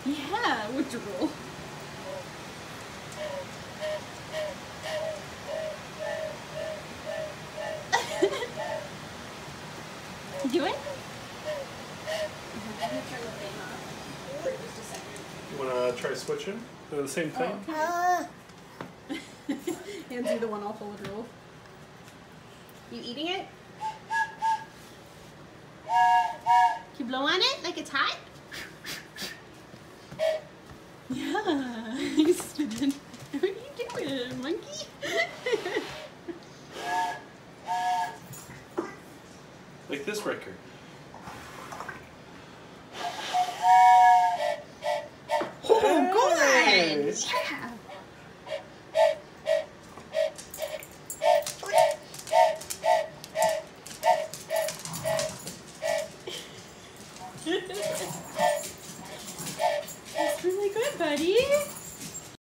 Yeah, withdrawal. You do it? You want to try switching? They're the same thing? Oh, okay. Hands you the one off withdrawal. You eating it? Can you blow on it like it's hot? Yeah, he's spinning. What are you doing, monkey? Like this record. Oh, good! Hey! Yeah! That's really good, buddy.